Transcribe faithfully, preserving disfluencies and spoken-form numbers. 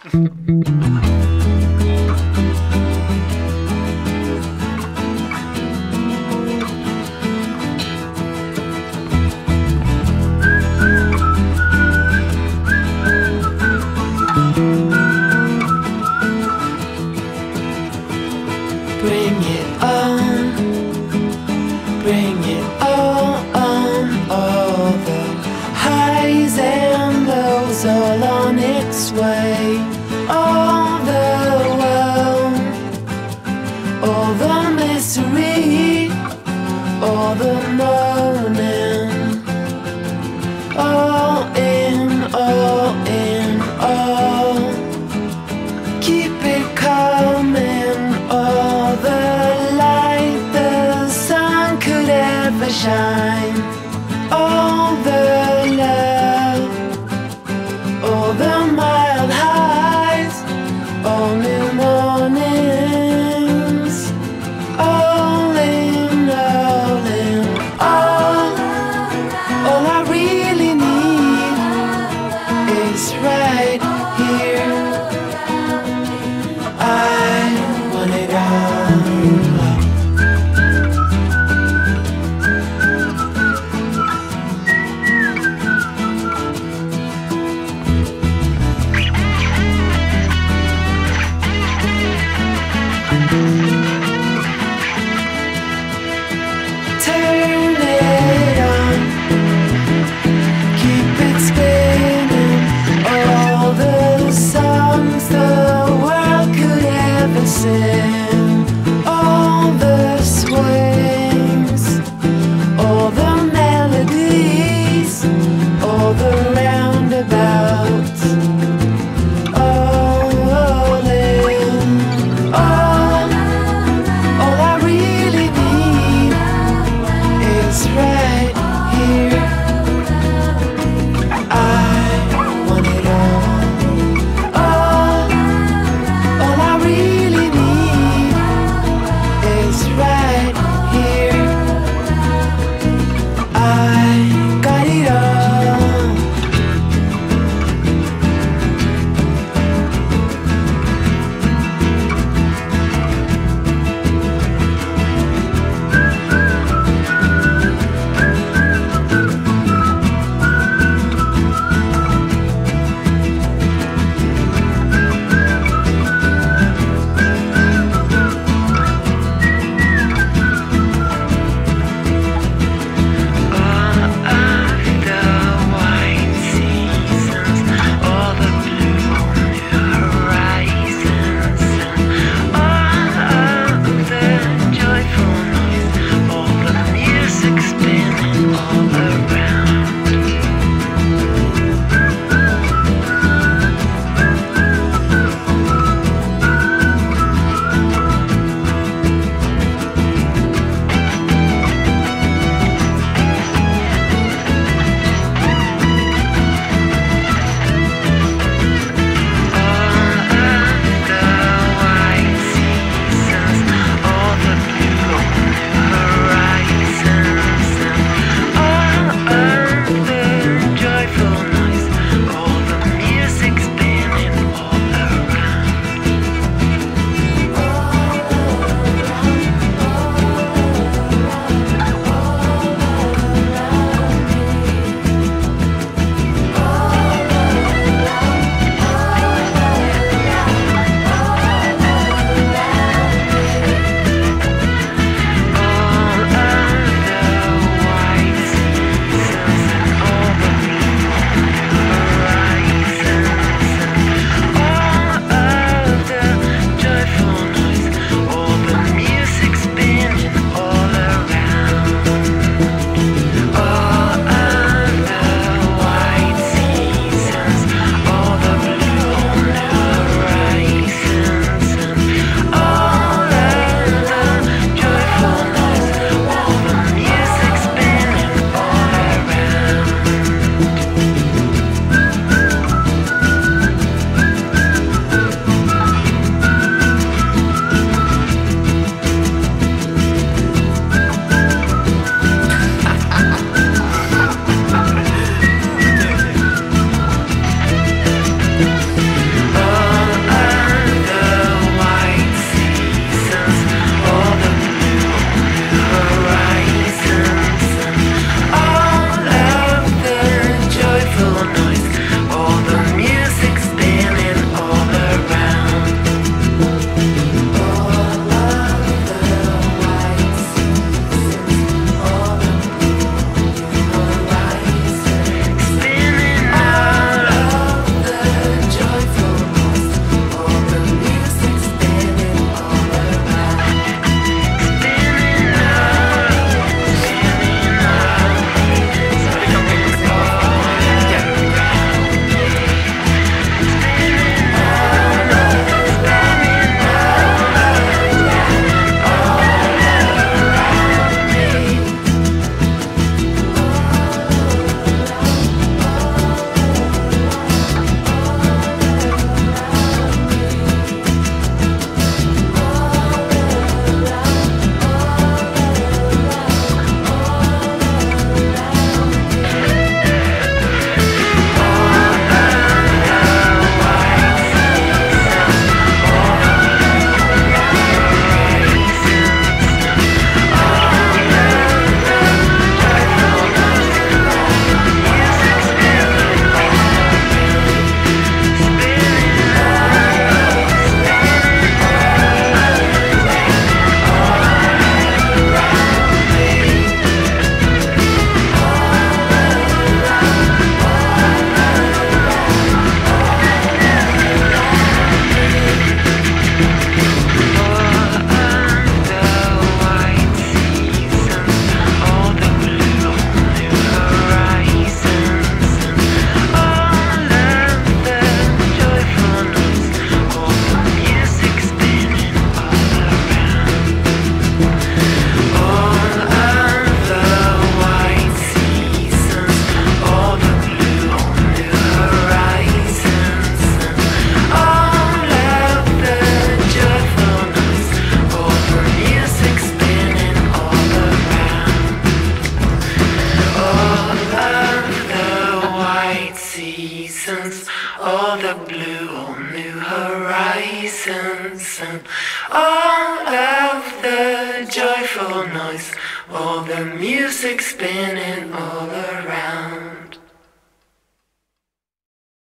Bring it on, bring it all on, all the highs and lows, all on its way. All the world, all the misery, all the moaning, all in, all in, all. Keep it coming, all the light the sun could ever shine, all the love, all the mild highs, all new mornings, all in, all in, all. All I really need is right here. I want it all. Turn it on, keep it spinning. Oh, distance, and all of the joyful noise, all the music spinning all around.